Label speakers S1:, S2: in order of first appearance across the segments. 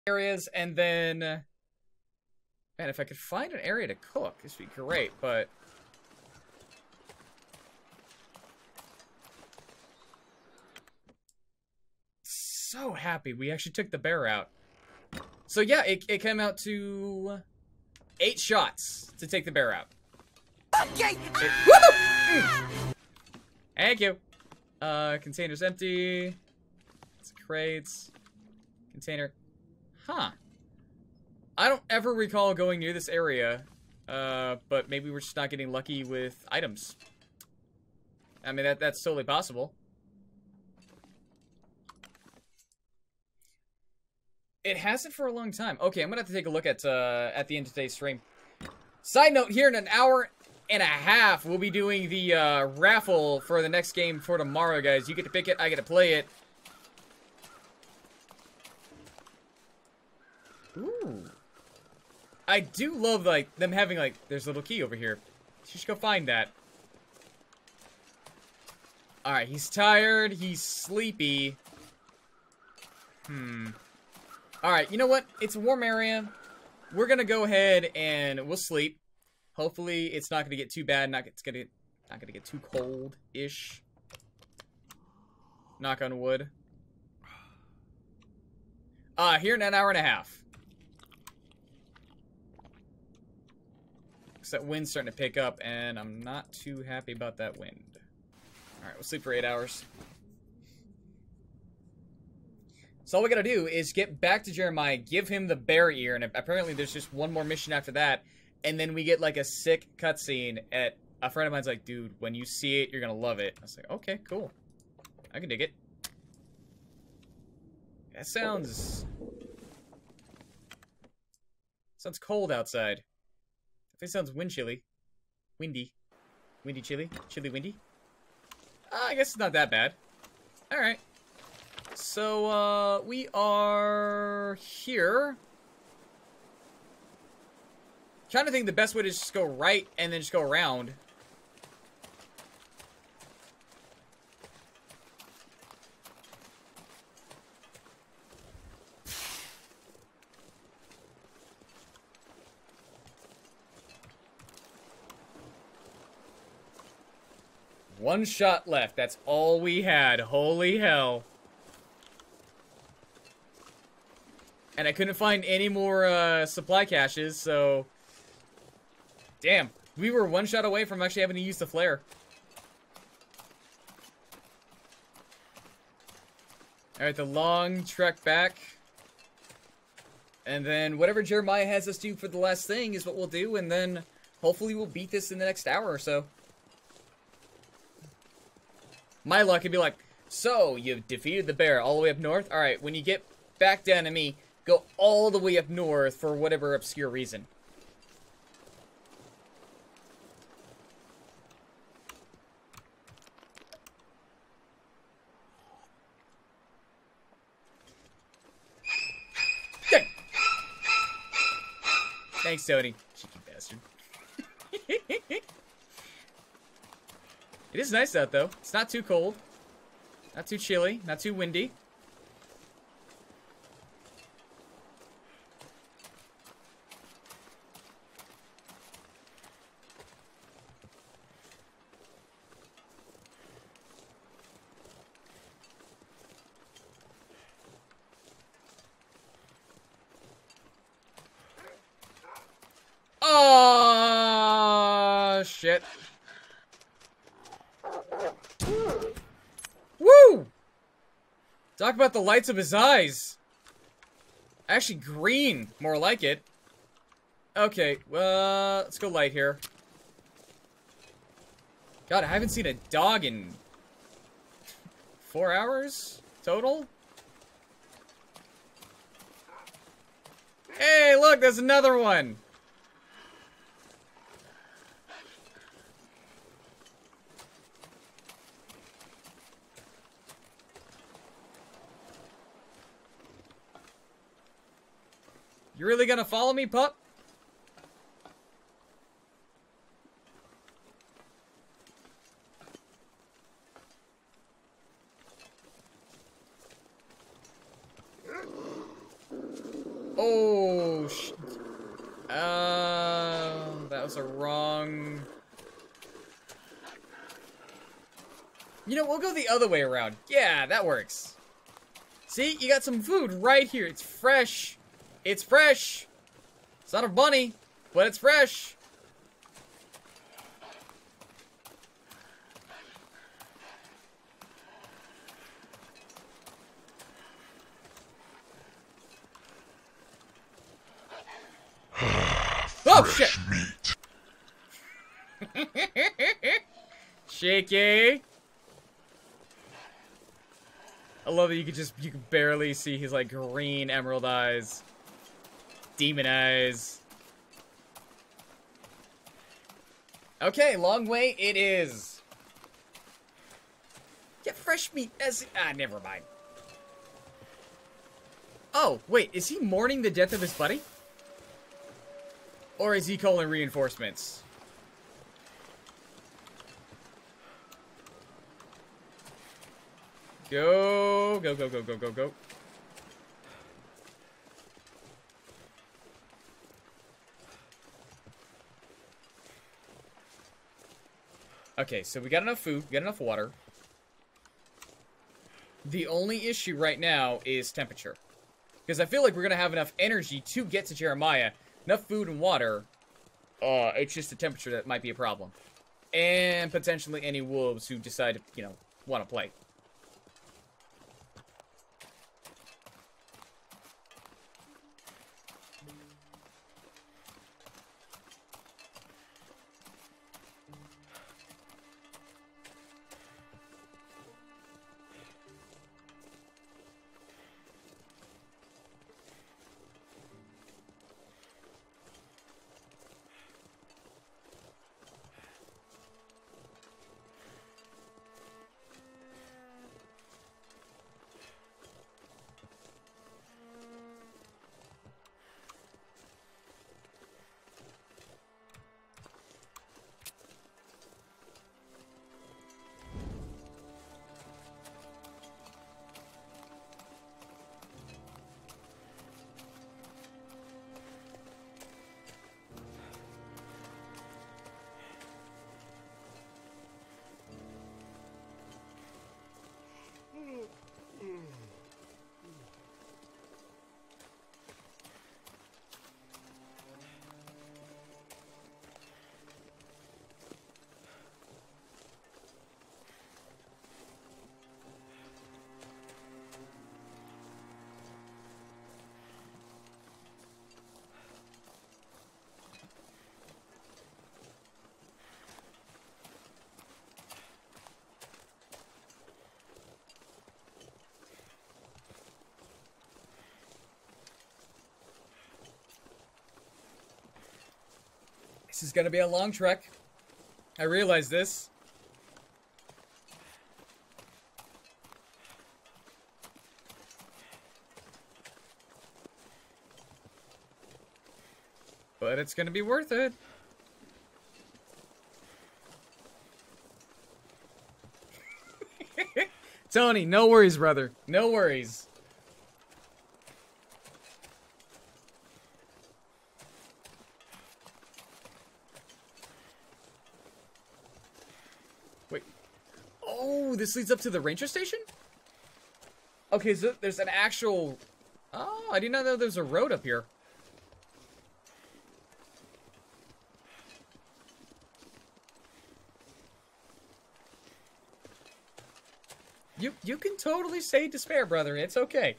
S1: areas, and then... Man, if I could find an area to cook, this would be great, but... So happy we actually took the bear out. So yeah, it came out to 8 shots to take the bear out.
S2: Okay.
S1: Thank you. Container's empty. It's crates. Container. Huh. I don't ever recall going near this area, but maybe we're just not getting lucky with items. I mean, that's totally possible. It hasn't for a long time. Okay, I'm gonna have to take a look at the end of today's stream. Side note, here in an hour and a half, we'll be doing the raffle for the next game for tomorrow, guys. You get to pick it, I get to play it. Ooh. I do love, like, them having, like, there's a little key over here. You should go find that. Alright, he's tired, he's sleepy. Alright, you know what? It's a warm area. We're gonna go ahead and we'll sleep. Hopefully it's not gonna get too bad, not gonna get too cold-ish. Knock on wood. Here in an hour and a half. Because that wind's starting to pick up, and I'm not too happy about that wind. Alright, we'll sleep for 8 hours. So all we gotta do is get back to Jeremiah, give him the bear ear, and apparently there's just one more mission after that, and then we get like a sick cutscene at a friend of mine's like, dude, when you see it, you're gonna love it. I was like, okay, cool. I can dig it. That sounds cold outside. It sounds windy. Windy chilly? Chilly windy? I guess it's not that bad. Alright. So, we are here. Trying to think the best way to just go right and then just go around. One shot left. That's all we had. Holy hell. And I couldn't find any more supply caches, so... Damn. We were one shot away from actually having to use the flare. Alright, the long trek back. And then whatever Jeremiah has us do for the last thing is what we'll do, and then hopefully we'll beat this in the next hour or so. My luck would be like, so, you've defeated the bear all the way up north? Alright, when you get back down to me, go all the way up north for whatever obscure reason. Dang. Thanks, Tony. Cheeky bastard. It is nice out, though. It's not too cold. Not too chilly. Not too windy. Oh, shit. Woo! Talk about the lights of his eyes. Actually, green. More like it. Okay, let's go light here. God, I haven't seen a dog in 4 hours total? Hey, look, there's another one. You really gonna follow me, pup? Oh, that was a wrong... You know, we'll go the other way around. Yeah, that works. See, you got some food right here. It's fresh. It's fresh. It's not a bunny, but it's fresh. Oh, shit. Shaky. I love that you can barely see his, like, green emerald eyes. Demon eyes. Okay, long way it is. Get fresh meat as... never mind. Oh, wait, is he mourning the death of his buddy? Or is he calling reinforcements? Go, go, go, go, go, go, go. Okay, so we got enough food, we got enough water. The only issue right now is temperature. Because I feel like we're going to have enough energy to get to Jeremiah. Enough food and water. It's just the temperature that might be a problem. And potentially any wolves who decide to, you know, want to play. This is gonna be a long trek. I realize this. But it's gonna be worth it. Tony, no worries, brother. No worries. Wait. Oh, this leads up to the ranger station? Okay, so there's an actual... Oh, I did not know there's a road up here. You can totally say despair, brother. It's okay.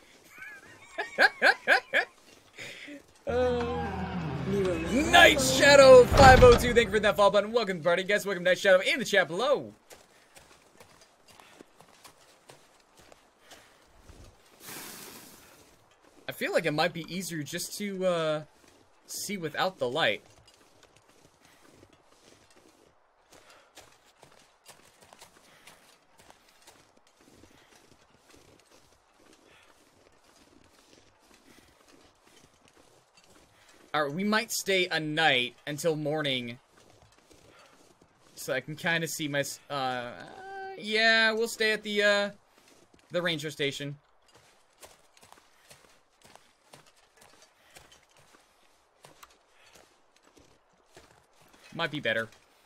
S1: Night Shadow 502, thank you for that follow button. Welcome to the party, guys. Welcome to Night Shadow in the chat below. I feel like it might be easier just to see without the light. Alright, we might stay a night until morning. So I can kind of see my... yeah, we'll stay at the ranger station. Might be better.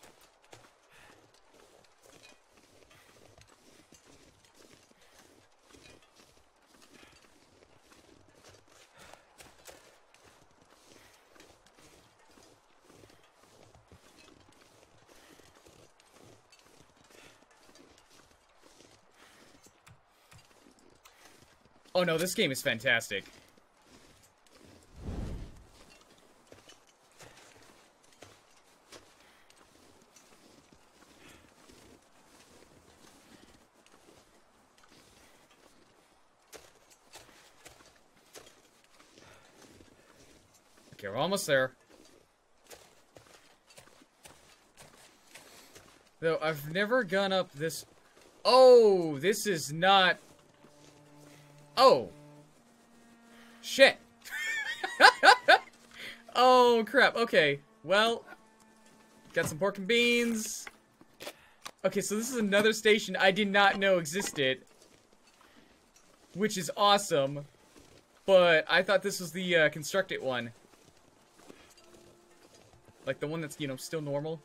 S1: Oh no, this game is fantastic. Okay, we're almost there. Though, I've never gone up this... Oh, this is not... Oh. Shit. Oh, crap. Okay. Well, got some pork and beans. Okay, so this is another station I did not know existed. Which is awesome. But I thought this was the constructed one. Like the one that's, you know, still normal.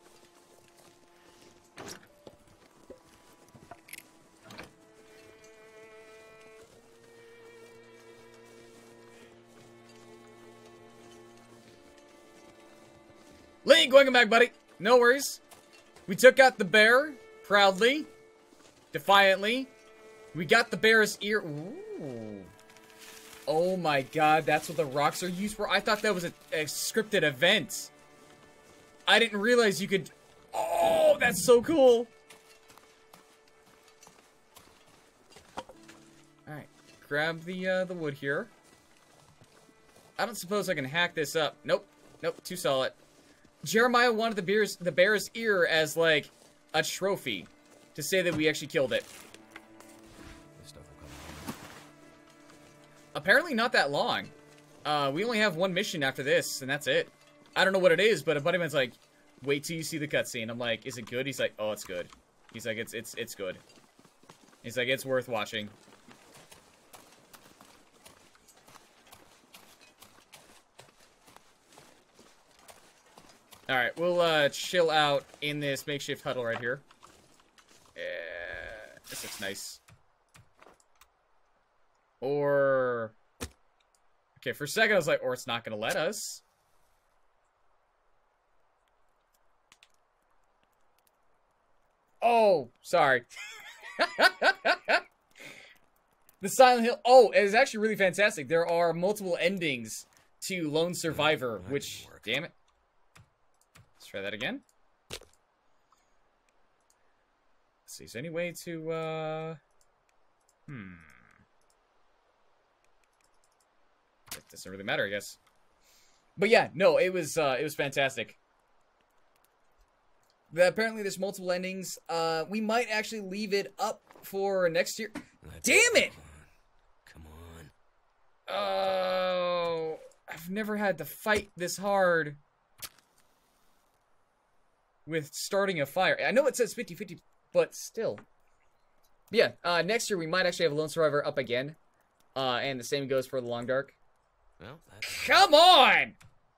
S1: Link, welcome back, buddy. No worries. We took out the bear, proudly, defiantly. We got the bear's ear. Ooh. Oh my god, that's what the rocks are used for? I thought that was a scripted event. I didn't realize you could... Oh, that's so cool. Alright, grab the wood here. I don't suppose I can hack this up. Nope, nope, too solid. Jeremiah wanted the bear's ear as, like, a trophy. To say that we actually killed it.
S2: This stuff will come.
S1: Apparently not that long. We only have one mission after this, and that's it. I don't know what it is, but a buddy of mine's like, wait till you see the cutscene. I'm like, is it good? He's like, oh, it's good. He's like, it's good. He's like, it's worth watching. Alright, we'll chill out in this makeshift huddle right here. This looks nice. Or... Okay, for a second I was like, or it's not gonna let us. Oh, sorry. The Silent Hill... Oh, it is actually really fantastic. There are multiple endings to Lone Survivor, which... Damn it. Let's try that again. Let's see, is there any way to, It doesn't really matter, I guess. But yeah, no, it was fantastic. Apparently there's multiple endings. We might actually leave it up for next year. Damn it!
S2: Come on.
S1: Oh, I've never had to fight this hard with starting a fire. I know it says 50-50, but still. Yeah, next year we might actually have Lone Survivor up again. And the same goes for The Long Dark.
S2: Well,
S1: Come on!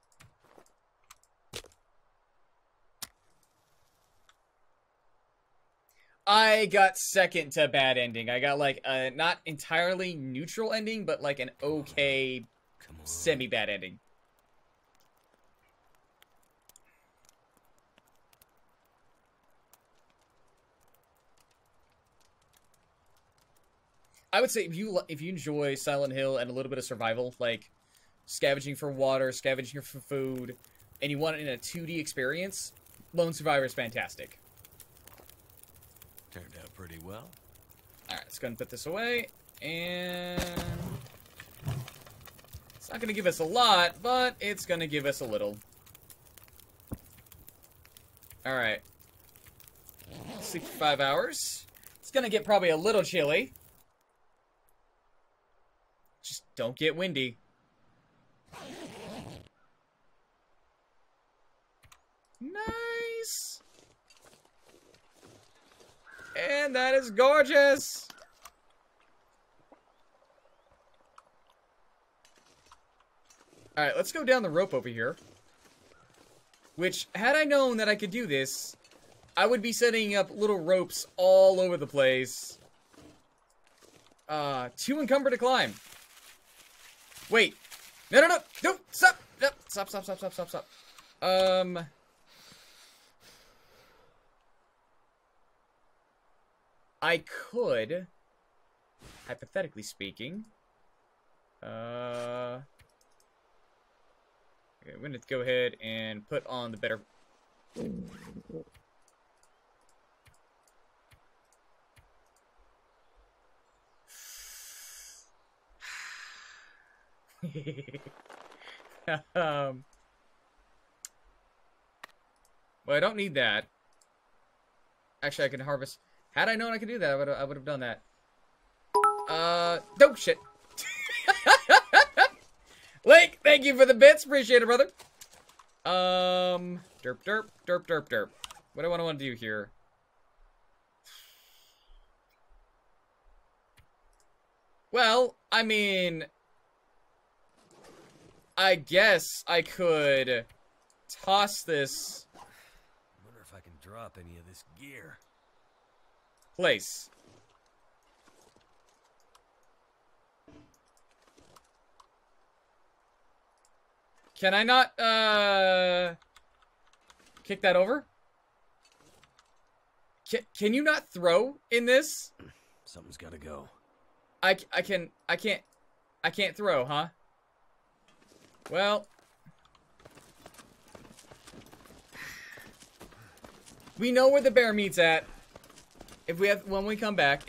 S1: I got second to bad ending. I got like a not entirely neutral ending, but like an okay semi-bad ending. I would say if you enjoy Silent Hill and a little bit of survival, like scavenging for water, scavenging for food, and you want it in a 2D experience, Lone Survivor is fantastic.
S2: turned out pretty well.
S1: Alright, let's go and put this away. And it's not going to give us a lot, but it's going to give us a little. Alright. Sleep for 5 hours. It's going to get probably a little chilly. Just don't get windy. Nice. And that is gorgeous. Alright, let's go down the rope over here. Which, had I known that I could do this, I would be setting up little ropes all over the place. Too encumbered to climb. Wait. No. Stop. No. Stop. I could, hypothetically speaking, okay, I'm gonna go ahead and put on the better. Well, I don't need that. Actually, I can harvest. Had I known I could do that, I would have done that. Oh shit. Link, thank you for the bits. Appreciate it, brother. Derp. What do I want to do here? Well, I mean, I guess I could toss this.
S2: I wonder if I can drop any of this gear.
S1: Place. Can I not, kick that over? Can you not throw in this?
S2: Something's gotta go.
S1: I can't throw, huh? Well. We know where the bear meat's at. When we come back.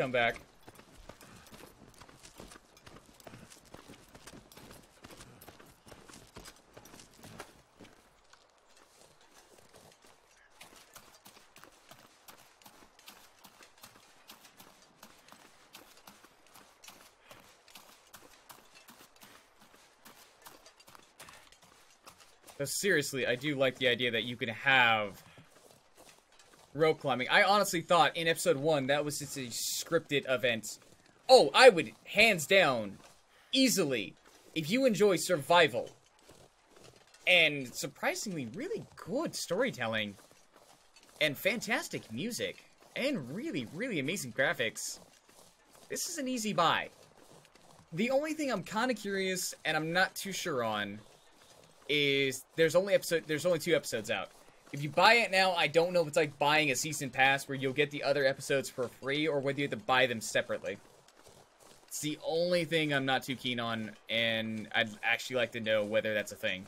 S1: But seriously, I do like the idea that you can have rope climbing. I honestly thought in episode 1 that was just a scripted event. Oh, I would, hands down, easily, if you enjoy survival and surprisingly really good storytelling and fantastic music and really, really amazing graphics, this is an easy buy. The only thing I'm kind of curious and I'm not too sure on is there's only 2 episodes out. If you buy it now, I don't know if it's like buying a season pass where you'll get the other episodes for free or whether you have to buy them separately. It's the only thing I'm not too keen on, and I'd actually like to know whether that's a thing.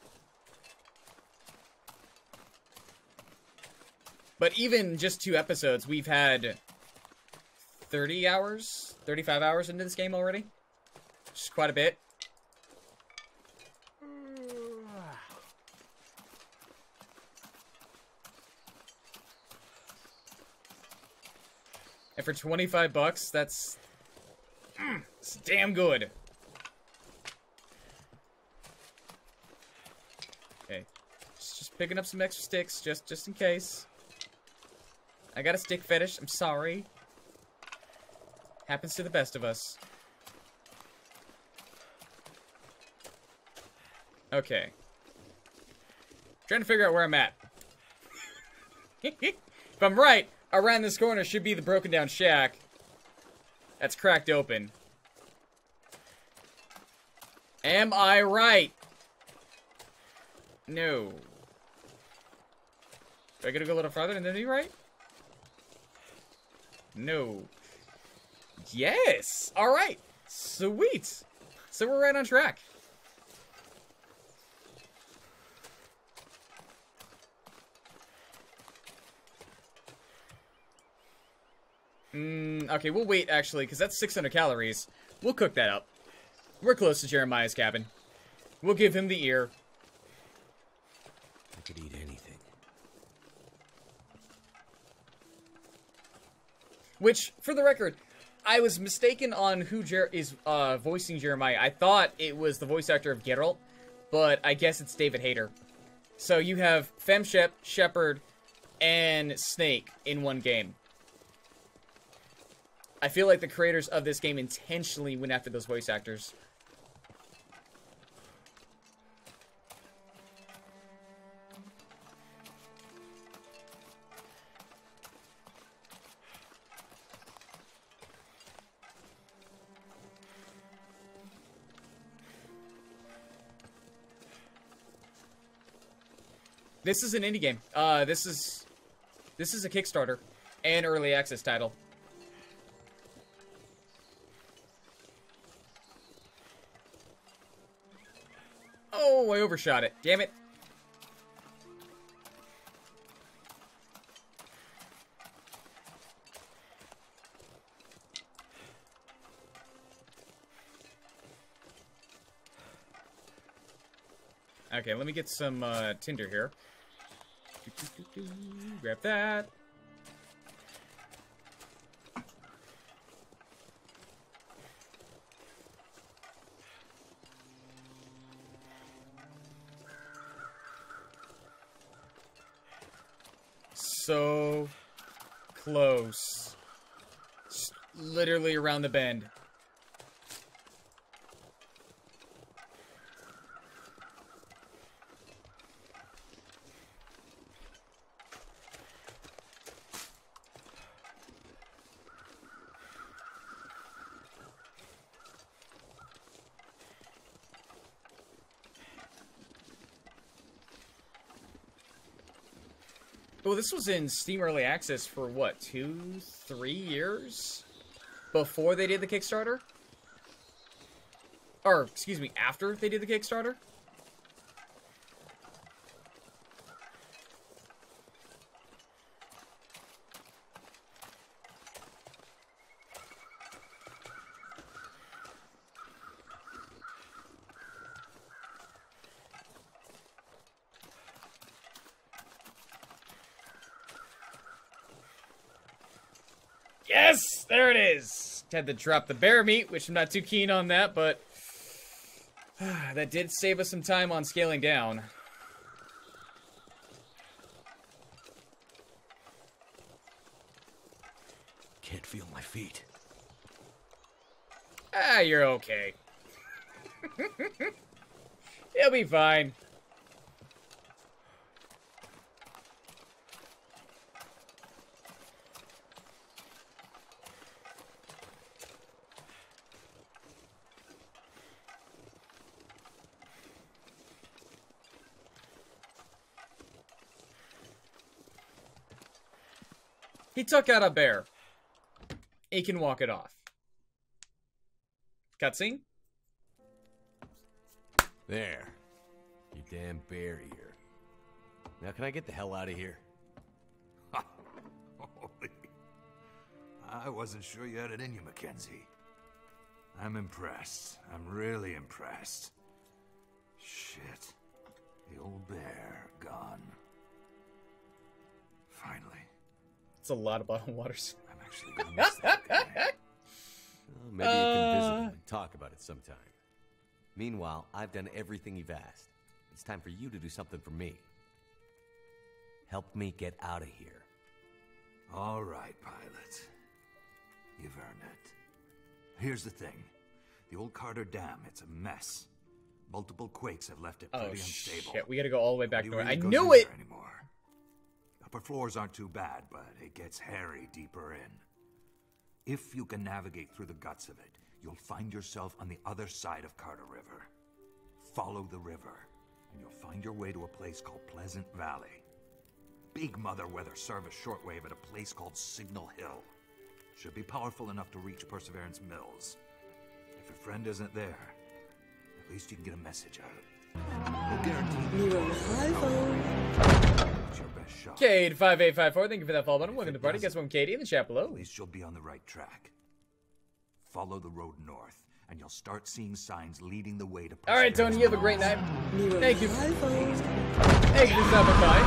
S1: But even just 2 episodes, we've had 30 hours, 35 hours into this game already. Which is quite a bit. And for 25 bucks, that's it's damn good. Okay, just picking up some extra sticks, just in case. I got a stick fetish. I'm sorry. Happens to the best of us. Okay. Trying to figure out where I'm at. If I'm right, around this corner should be the broken down shack that's cracked open. Am I right? No. Do I gotta go a little farther and then be right? No. Yes! Alright. Sweet. So we're right on track. Okay, we'll wait, actually, because that's 600 calories. We'll cook that up. We're close to Jeremiah's cabin. We'll give him the ear.
S2: I could eat anything.
S1: Which, for the record, I was mistaken on who is voicing Jeremiah. I thought it was the voice actor of Geralt, but I guess it's David Hayter. So you have Femshep, Shepard, and Snake in one game. I feel like the creators of this game intentionally went after those voice actors. This is an indie game. This is a Kickstarter and early access title. Oh, I overshot it. Damn it. Okay, let me get some tinder here. Grab that. So close. Just literally around the bend. Well, this was in Steam Early Access for, what, 2-3 years? Before they did the Kickstarter? Or, excuse me, after they did the Kickstarter? Yes! There it is! Had to drop the bear meat, which I'm not too keen on that, but that did save us some time on scaling down.
S2: Can't feel my feet.
S1: Ah, you're okay. You'll be fine. He took out a bear. He can walk it off. Cutscene?
S2: There. You damn bear eater. Now can I get the hell out of here?
S3: Holy. I wasn't sure you had it in you, Mackenzie. I'm impressed. I'm really impressed. Shit. The old bear gone. Finally.
S1: It's a lot of bottled waters.
S3: I'm actually gonna miss that guy.
S2: Well, maybe you can visit him and talk about it sometime. Meanwhile, I've done everything you've asked. It's time for you to do something for me. Help me get out of here.
S3: All right, pilot. You've earned it. Here's the thing. The old Carter Dam, it's a mess. Multiple quakes have left it pretty unstable.
S1: Shit, we gotta go all the way back
S3: Nobody
S1: north. I
S3: really
S1: knew
S3: goes in
S1: it!
S3: there anymore. Upper floors aren't too bad, but it gets hairy deeper in. If you can navigate through the guts of it, you'll find yourself on the other side of Carter River. Follow the river, and you'll find your way to a place called Pleasant Valley. Big Mother Weather Service shortwave at a place called Signal Hill. Should be powerful enough to reach Perseverance Mills. If your friend isn't there, at least you can get a message out. No guarantee. It's your best shot.
S1: Cade5854, thank you for that follow button. Welcome to the party. Guess what, Katie in the chat below.
S3: At least you'll be on the right track. Follow the road north, and you'll start seeing signs leading the way to
S1: Alright, Tony, you have a great night. Thank you. Thank you for stopping by.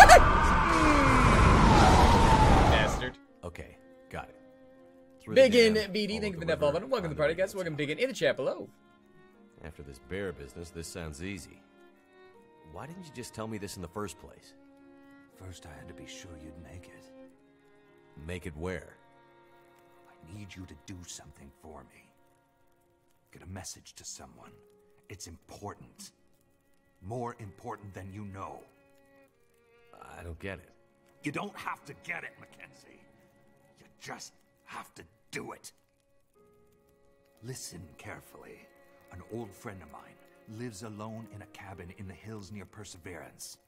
S1: Bastard.
S2: Okay, got it. Through
S1: Big
S2: the
S1: in
S2: dam,
S1: BD,
S2: follow
S1: thank you for
S2: the
S1: that follow
S2: river,
S1: button. Welcome to
S2: find
S1: the party,
S2: way
S1: guys.
S2: to
S1: Welcome
S2: town.
S1: Big in the chat below.
S2: After this bear business, this sounds easy. Why didn't you just tell me this in the first place?
S3: First, I had to be sure you'd make it.
S2: Make it where?
S3: I need you to do something for me. Get a message to someone. It's important. More important than you know.
S2: I don't get it.
S3: You don't have to get it, Mackenzie. You just have to do it. Listen carefully. An old friend of mine lives alone in a cabin in the hills near Perseverance.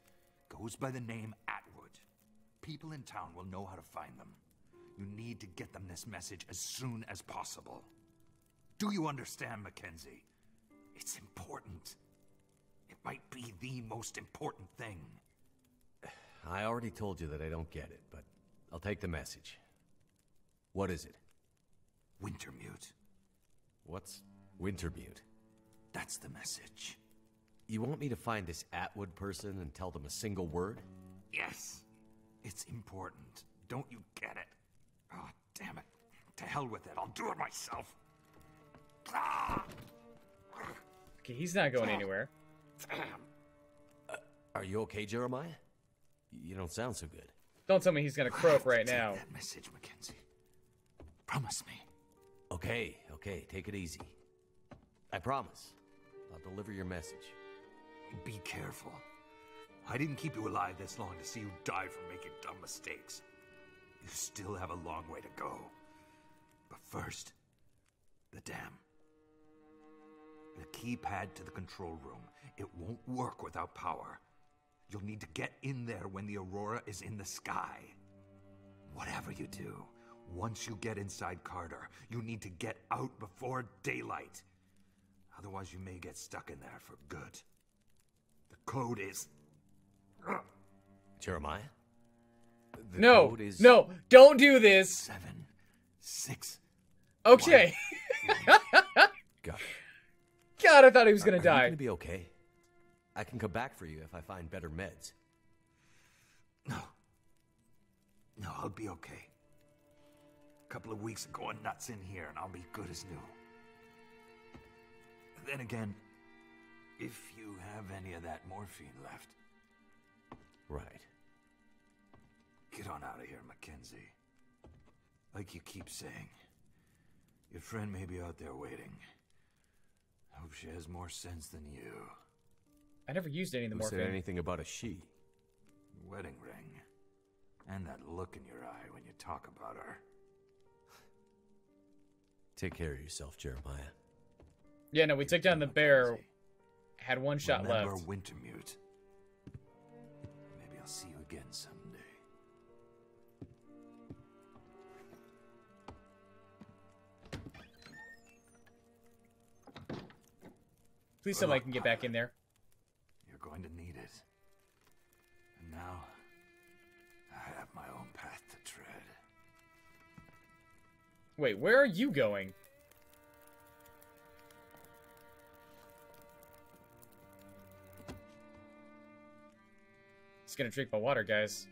S3: Goes by the name Atwood. People in town will know how to find them. You need to get them this message as soon as possible. Do you understand, Mackenzie? It's important. It might be the most important thing.
S2: I already told you that I don't get it, but I'll take the message. What is it?
S3: Wintermute.
S2: What's Wintermute?
S3: That's the message.
S2: You want me to find this Atwood person and tell them a single word?
S3: Yes. It's important. Don't you get it? Oh, damn it. To hell with it. I'll do it myself. Ah!
S1: Okay, he's not going anywhere.
S3: Damn.
S2: Are you okay, Jeremiah? You don't sound so good.
S1: Don't tell me he's gonna croak right now.
S3: Take that message, Mackenzie. Promise me.
S2: Okay, take it easy. I promise. I'll deliver your message.
S3: Be careful. I didn't keep you alive this long to see you die from making dumb mistakes. You still have a long way to go. But first, the dam. The keypad to the control room. It won't work without power. You'll need to get in there when the aurora is in the sky. Whatever you do, once you get inside Carter, you need to get out before daylight. Otherwise, you may get stuck in there for good. The code is...
S2: Jeremiah? The
S1: No,
S2: code is...
S1: no, don't do this.
S3: 7, 6...
S1: Okay.
S2: Got it.
S1: God, I thought he was gonna
S2: Are you
S1: die.
S2: gonna be okay? I can come back for you if I find better meds.
S3: No. No, I'll be okay. A couple of weeks of going nuts in here and I'll be good as new. Then again, if you have any of that morphine left,
S2: Right.
S3: get on out of here, Mackenzie. Like you keep saying, your friend may be out there waiting. Hope she has more sense than you.
S1: I never used any of the
S2: Who said
S1: morphine.
S2: anything about a she?
S3: Wedding ring. And that look in your eye when you talk about her.
S2: Take care of yourself, Jeremiah.
S1: Yeah, no, we took down the bear.
S3: Mackenzie.
S1: Had one shot
S3: Remember
S1: left.
S3: Wintermute. Maybe I'll see you again someday.
S1: Please somebody can get back in there.
S3: You're going to need it. And now, I have my own path to tread.
S1: Wait, where are you going? He's gonna drink my water, guys.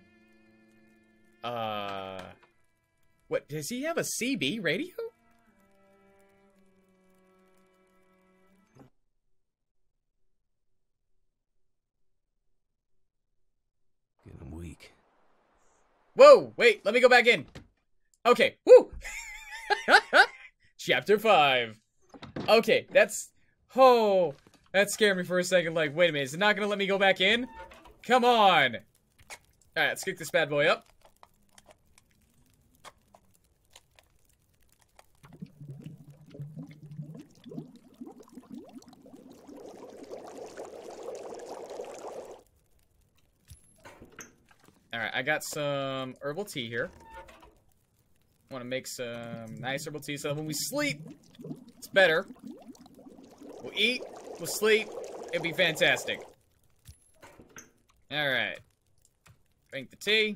S1: What, does he have a CB radio?
S2: Getting weak.
S1: Whoa, wait, let me go back in. Okay, woo! Chapter 5. Okay, that's... Oh, that scared me for a second. Like, wait a minute, is it not gonna let me go back in? Come on! Alright, let's kick this bad boy up. Alright, I got some herbal tea here. Want to make some nice herbal tea so that when we sleep, it's better. We'll eat, we'll sleep, it'll be fantastic. Alright. Drink the tea.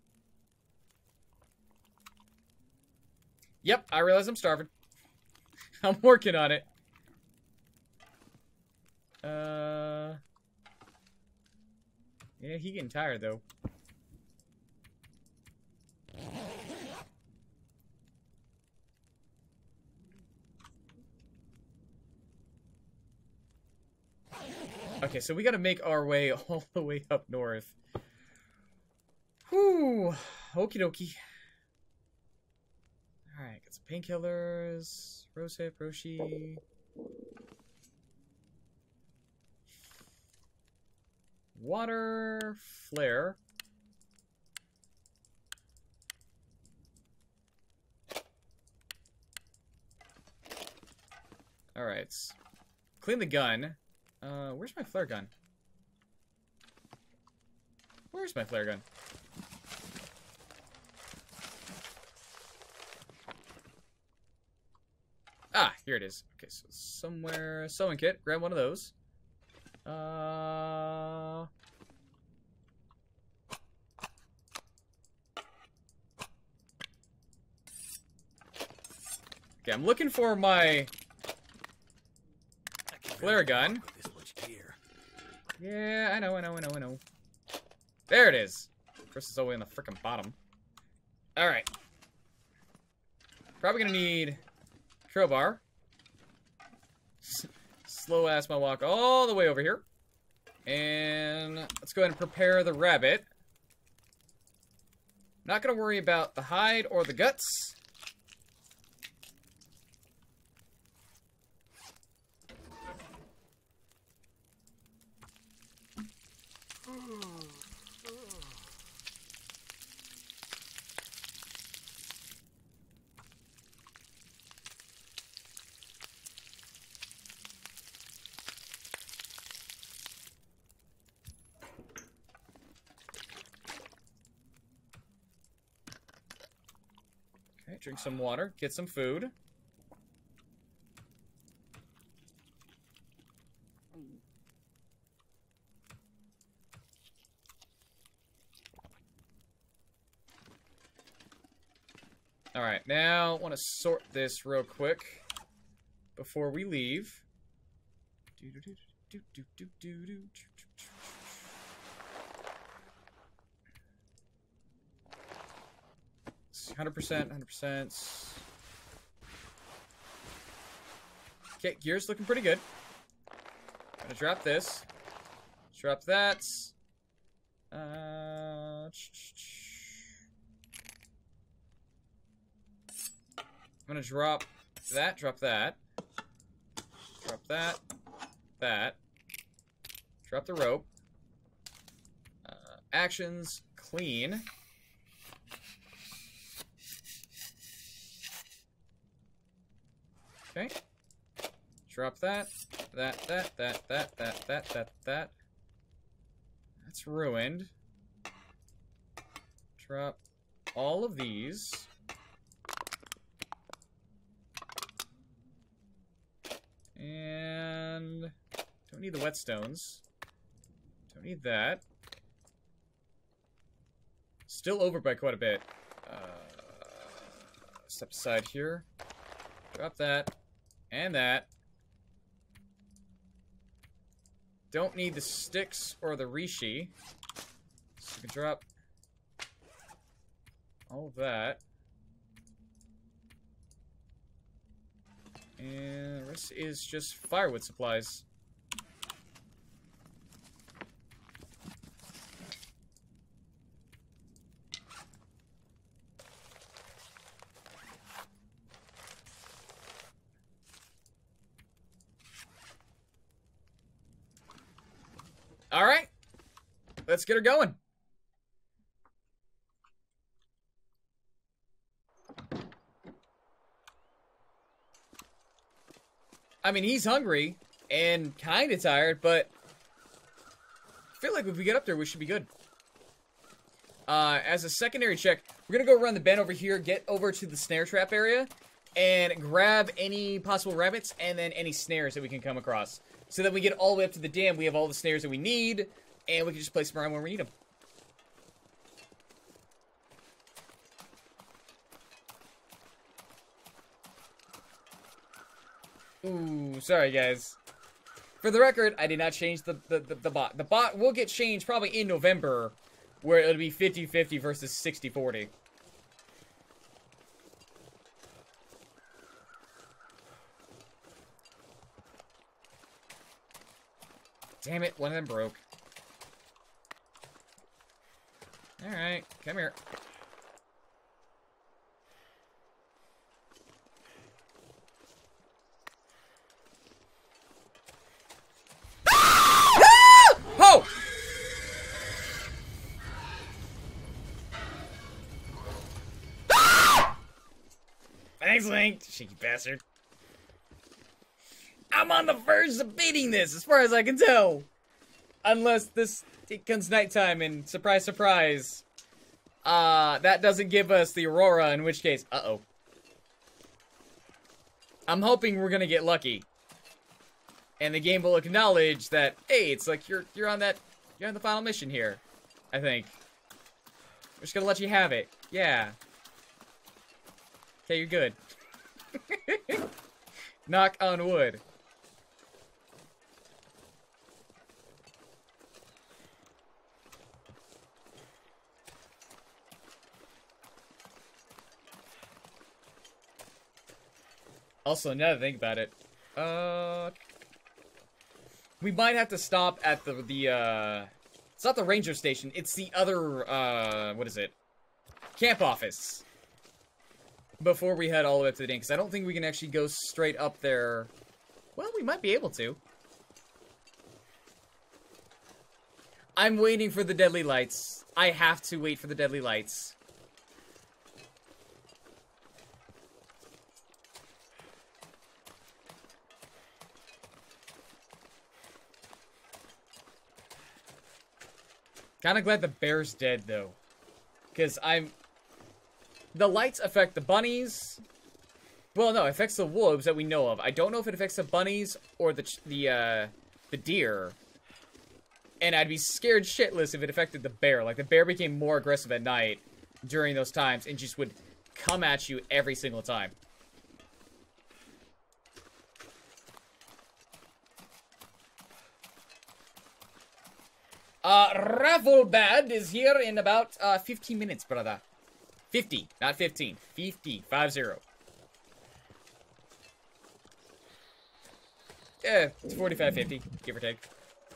S1: Yep, I realize I'm starving. I'm working on it. Yeah, he getting tired though. Okay, so we gotta make our way all the way up north. Whew. Okie dokie. Alright, got some painkillers. Rosehip, Roshi. Water. Flare. Alright. Clean the gun. Where's my flare gun? Where's my flare gun? Ah, here it is. Okay, so somewhere... Sewing kit. Grab one of those. Okay, I'm looking for my flare gun. Yeah, I know. There it is. Of course, it's all the way on the frickin' bottom. Alright. Probably gonna need crowbar. Slow ass my walk all the way over here. And let's go ahead and prepare the rabbit. Not gonna worry about the hide or the guts. Okay, drink some water, get some food. Alright, now I want to sort this real quick before we leave. 100%. Okay, gear's looking pretty good. Gonna drop this. Drop that. I'm gonna drop that, drop that. Drop that. That. Drop the rope. Actions, clean. Okay. Drop that. That. That's ruined. Drop all of these. And don't need the whetstones. Don't need that. Still over by quite a bit. Step aside here. Drop that. And that. Don't need the sticks or the rishi. So we can drop all of that. And the rest is just firewood supplies. All right, let's get her going. I mean, he's hungry and kind of tired, but I feel like if we get up there, we should be good. As a secondary check, we're going to go around the bend over here, get over to the snare trap area, and grab any possible rabbits and then any snares that we can come across. So that we get all the way up to the dam, we have all the snares that we need, and we can just place them around when we need them. Ooh, sorry guys. For the record, I did not change the bot. The bot will get changed probably in November, where it'll be 50-50 versus 60-40. Damn it, one of them broke. Alright, come here. Oh! Thanks, Link, cheeky bastard. I'm on the verge of beating this, as far as I can tell. Unless it comes nighttime and surprise, surprise, that doesn't give us the aurora, in which case, uh-oh. I'm hoping we're gonna get lucky. And the game will acknowledge that, hey, it's like you're on the final mission here, I think. We're just gonna let you have it. Yeah. Okay, you're good. Knock on wood. Also, now that I think about it, we might have to stop at it's not the ranger station, it's the other, what is it? Camp office. Before we head all the way up to the dam, because I don't think we can actually go straight up there. Well, we might be able to. I'm waiting for the deadly lights. I have to wait for the deadly lights. Kinda glad the bear's dead, though. Because the lights affect the bunnies. Well, no, it affects the wolves that we know of. I don't know if it affects the bunnies or the deer. And I'd be scared shitless if it affected the bear. Like, the bear became more aggressive at night during those times and just would come at you every single time. Rafflebad is here in about 15 minutes, brother. 50, not 15. 50, 50. Yeah, it's 45, 50, give or take.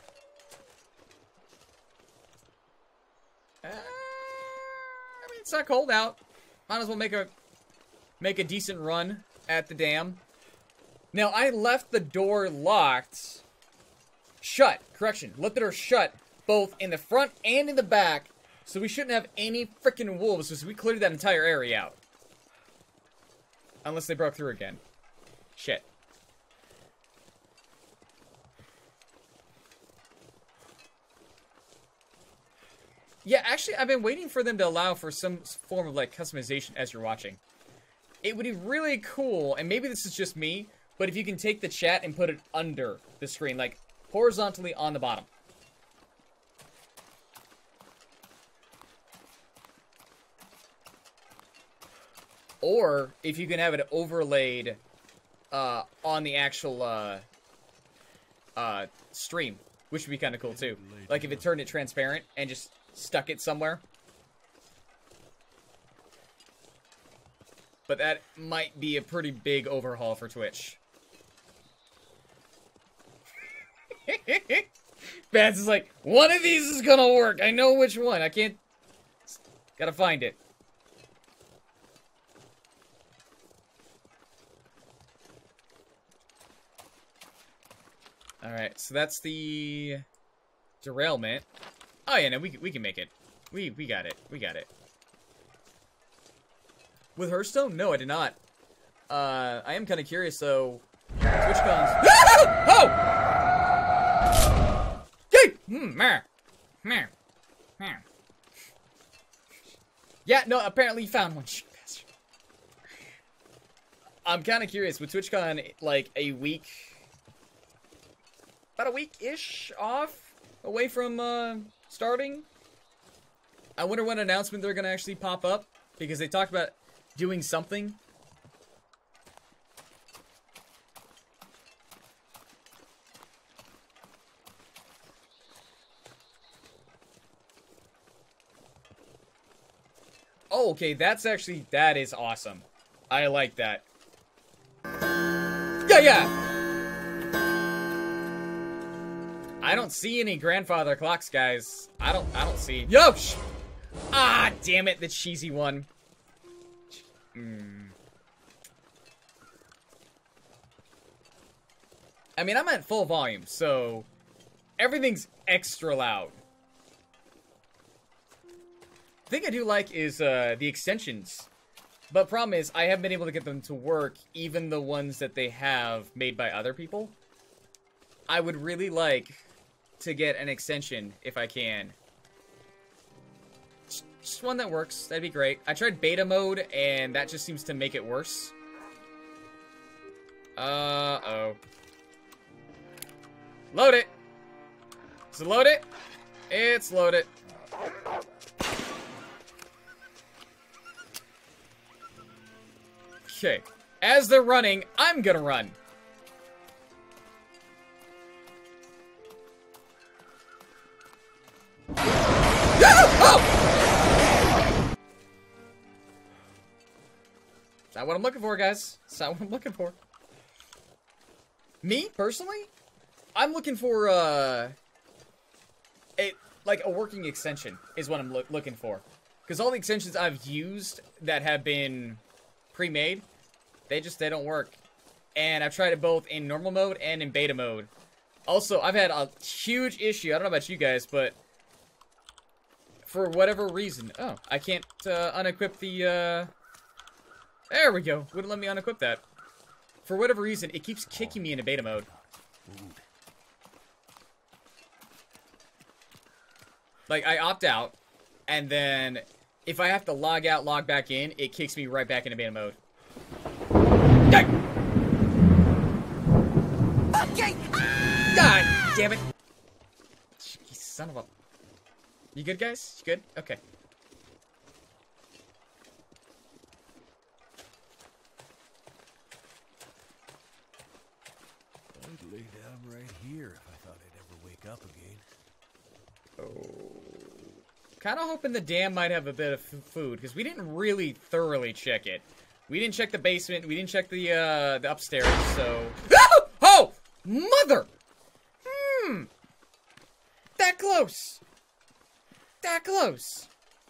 S1: I mean, it's not cold out. Might as well make a decent run at the dam. Now, I left the door locked. Shut. Correction. Left the door shut, both in the front and in the back, so we shouldn't have any freaking wolves, because we cleared that entire area out. Unless they broke through again. Shit. Yeah, actually, I've been waiting for them to allow for some form of, like, customization as you're watching. It would be really cool, and maybe this is just me, but if you can take the chat and put it under the screen, like, horizontally on the bottom. Or, if you can have it overlaid on the actual stream, which would be kind of cool, too. Like, if it turned it transparent and just stuck it somewhere. But that might be a pretty big overhaul for Twitch. Bats is like, one of these is gonna work. I know which one. I can't... Gotta find it. Alright, so that's the derailment. Oh yeah, no, we can make it. We got it. We got it. With Hearthstone? No, I did not. I am kind of curious, though. TwitchCon's... Oh! Yay! Yeah, no, apparently you found one. I'm kind of curious. With TwitchCon, like, about a week-ish off away from, starting. I wonder what announcement they're gonna actually pop up, because they talked about doing something. Oh, okay, that is awesome. I like that. Yeah! I don't see any grandfather clocks, guys. I don't see. Yo! Ah, damn it, the cheesy one. I mean, I'm at full volume, so everything's extra loud. The thing I do like is the extensions. But problem is, I haven't been able to get them to work, even the ones that they have made by other people. I would really like to get an extension if I can. Just one that works. That'd be great. I tried beta mode, and that just seems to make it worse. Uh-oh. Load it! Does it load it? It's loaded. Okay. As they're running, I'm gonna run. Oh! That's not what I'm looking for, guys. That's not what I'm looking for. Me, personally? I'm looking for, like a working extension is what I'm looking for. Because all the extensions I've used that have been pre-made, they don't work. And I've tried it both in normal mode and in beta mode. Also, I've had a huge issue, I don't know about you guys, but for whatever reason, oh, I can't unequip the, there we go, wouldn't let me unequip that. For whatever reason, it keeps kicking me into beta mode. Like, I opt out, and then if I have to log out, log back in, it kicks me right back into beta mode. Okay. God damn it. You son of a... You good, guys? You good? Okay.
S4: I'd lay down right here if I thought I'd ever wake up again.
S1: Oh. Kind of hoping the dam might have a bit of food, because we didn't really thoroughly check it. We didn't check the basement, we didn't check the upstairs, so... Oh! Mother! That close! That close!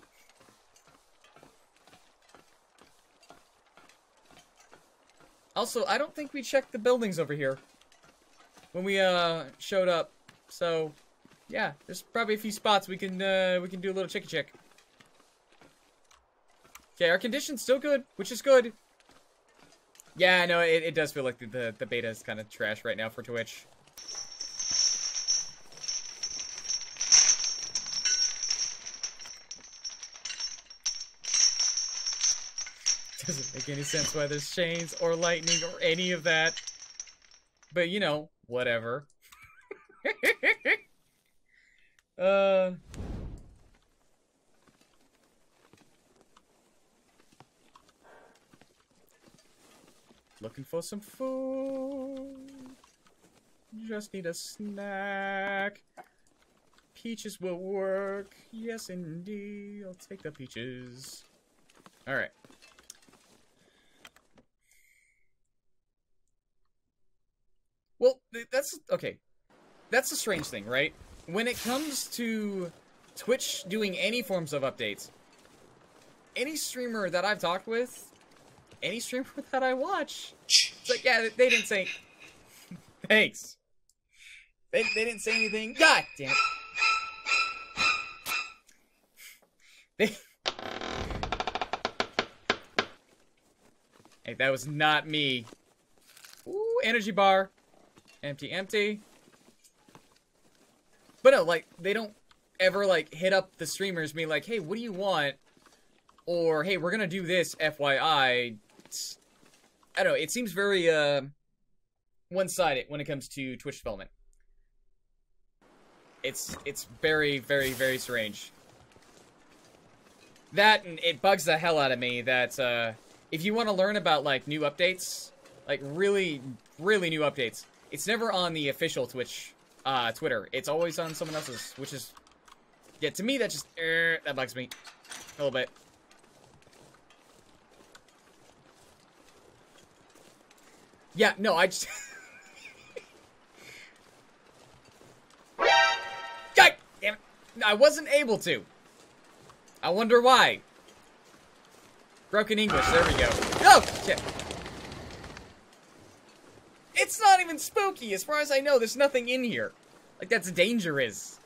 S1: Also, I don't think we checked the buildings over here when we, showed up, so... Yeah, there's probably a few spots we can do a little checky check. Okay, our condition's still good, which is good. Yeah, no, it does feel like the beta is kind of trash right now for Twitch. Doesn't make any sense why there's chains or lightning or any of that. But, you know, whatever. Looking for some food. Just need a snack. Peaches will work. Yes, indeed. I'll take the peaches. Alright. Well, that's... Okay. That's the strange thing, right? When it comes to Twitch doing any forms of updates, any streamer that I've talked with, any streamer that I watch, it's like, yeah, they didn't say... Thanks. They didn't say anything. God damn it. Hey, that was not me. Ooh, energy bar. Empty, empty. But no, like, they don't ever, like, hit up the streamers being like, hey, what do you want? Or, hey, we're gonna do this, FYI. I don't know, it seems very, one-sided when it comes to Twitch development. It's very, very, very strange. That, and it bugs the hell out of me that, if you want to learn about, like, new updates, like, really, really new updates, it's never on the official Twitch, Twitter. It's always on someone else's, which is, yeah, to me, that just, that bugs me a little bit. Yeah, no, I just... God damn it. I wasn't able to. I wonder why. Broken English, there we go. Oh, shit. It's not even spooky, as far as I know, there's nothing in here. Like, that's dangerous.